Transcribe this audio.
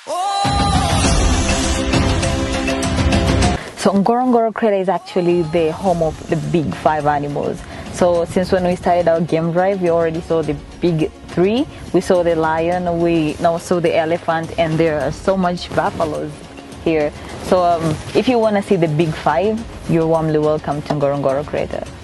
So Ngorongoro crater is actually the home of the big 5 animals. So since when we started our game drive, we already saw the big 3. We saw the lion, we now saw the elephant, and there are so much buffaloes here. So if you want to see the big 5, you're warmly welcome to Ngorongoro crater.